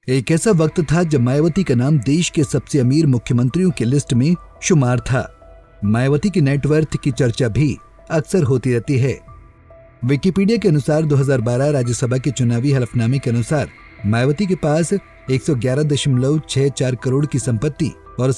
एक ऐसा वक्त था जब मायावती का नाम देश के सबसे अमीर मुख्यमंत्रियों की लिस्ट में शुमार था। मायावती की नेटवर्थ की चर्चा भी अक्सर होती रहती है। विकिपीडिया के अनुसार 2012 राज्यसभा के चुनावी हलफनामे के अनुसार मायावती के पास 111.64 करोड़ की संपत्ति और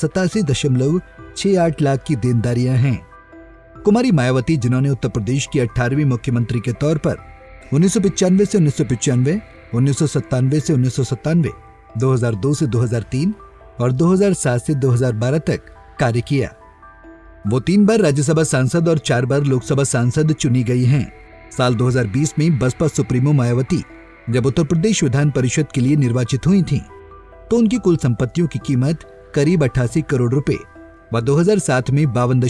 87.68 लाख की देनदारियां हैं। कुमारी मायावती, जिन्होंने उत्तर प्रदेश की 18वीं मुख्यमंत्री के तौर पर 1995 से 1995, 1997 से 1997, 2002 से 2003 और 2007 से 2012 तक कार्य किया। वो 3 बार राज्यसभा सांसद और 4 बार लोकसभा सांसद चुनी गई हैं। साल 2020 में बसपा सुप्रीमो मायावती जब उत्तर प्रदेश विधान परिषद के लिए निर्वाचित हुई थीं, तो उनकी कुल संपत्तियों की कीमत करीब 88 करोड़ रुपए व 2007 में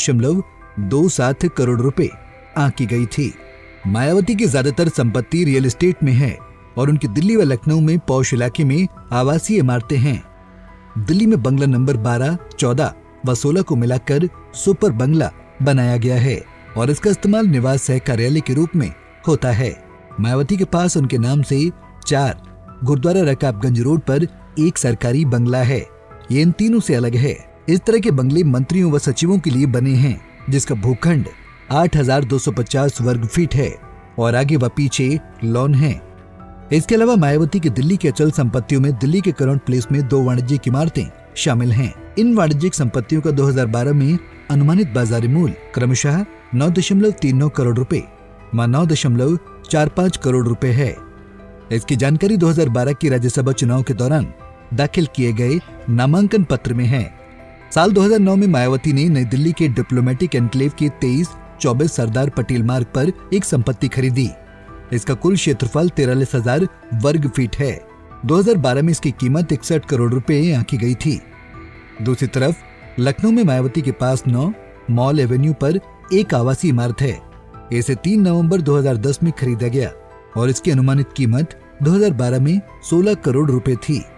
52.27 करोड़ रुपए आंकी गई थी। मायावती की ज्यादातर संपत्ति रियल एस्टेट में है और उनकी दिल्ली व लखनऊ में पौष इलाके में आवासीय इमारतें हैं। दिल्ली में बंगला नंबर 12, 14 व 16 को मिलाकर सुपर बंगला बनाया गया है और इसका इस्तेमाल निवास सह कार्यालय के रूप में होता है। मायावती के पास उनके नाम से 4 गुरुद्वारा रकाबगंज रोड पर एक सरकारी बंगला है। ये इन तीनों से अलग है। इस तरह के बंगले मंत्रियों व सचिवों के लिए बने हैं, जिसका भूखंड 8,250 वर्ग फीट है और आगे व पीछे लॉन है। इसके अलावा मायावती की दिल्ली के अचल संपत्तियों में दिल्ली के करौंद प्लेस में 2 वाणिज्यिक इमारतें शामिल हैं। इन वाणिज्यिक संपत्तियों का 2012 में अनुमानित बाजारी मूल्य क्रमशः 9.39 करोड़ रुपए व 9.45 करोड़ रुपए है। इसकी जानकारी 2012 की राज्यसभा चुनाव के दौरान दाखिल किए गए नामांकन पत्र में है। साल 2009 में मायावती ने नई दिल्ली के डिप्लोमेटिक एनक्लेव के 23-24 सरदार पटेल मार्ग पर एक संपत्ति खरीदी। इसका कुल क्षेत्रफल 43,000 वर्ग फीट है। 2012 में इसकी कीमत 61 करोड़ रुपए आंकी गई थी। दूसरी तरफ लखनऊ में मायावती के पास 9 मॉल एवेन्यू पर एक आवासीय इमारत है। इसे 3 नवंबर 2010 में खरीदा गया और इसकी अनुमानित कीमत 2012 में 16 करोड़ रुपए थी।